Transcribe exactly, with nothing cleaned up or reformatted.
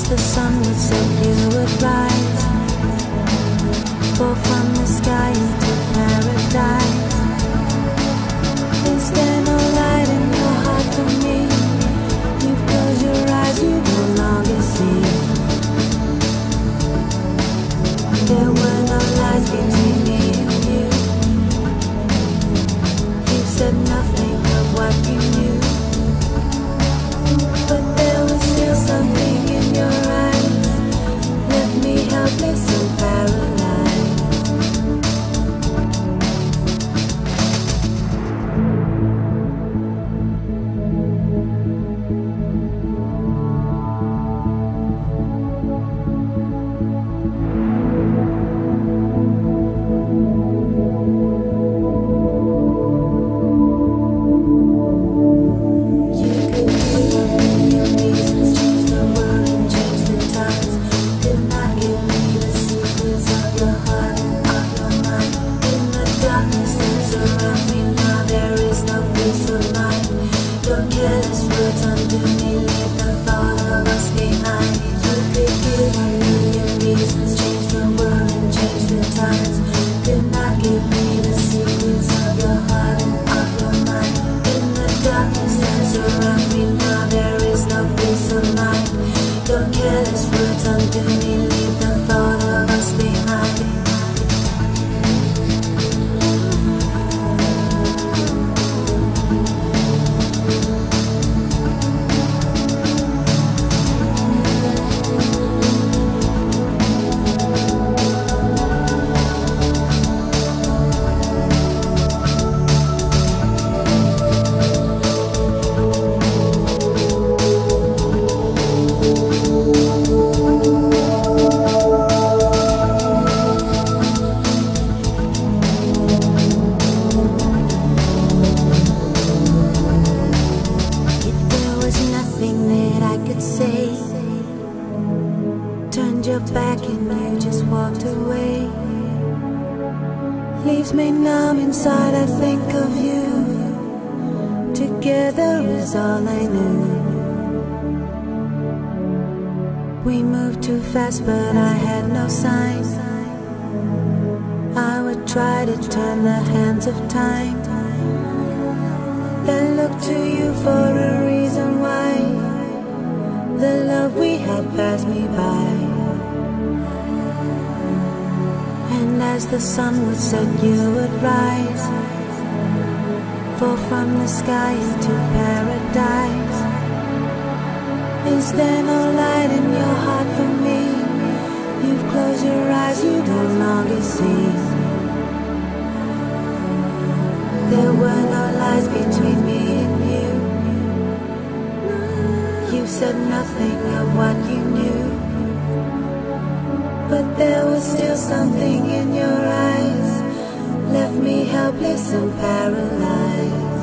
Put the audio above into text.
the sun would set, you would rise, fall from the sky into paradise. Is there no light in your heart for me? You've closed your eyes, you no longer see. There were no lies between me and you. You said nothing of what you knew, but there was still something in your eyes, left me helpless and paralyzed. Your back and you just walked away. Leaves me numb inside, I think of you. Together is all I knew. We moved too fast but I had no sign. I would try to turn the hands of time, then look to you for a reason why the love we had passed me by. And as the sun would set, you would rise, fall from the sky into paradise. Is there no light in your heart for me? You've closed your eyes, you no longer see. There were no lies between me and you. You said nothing of what you knew, but there was still something in your eyes, left me helpless and paralyzed.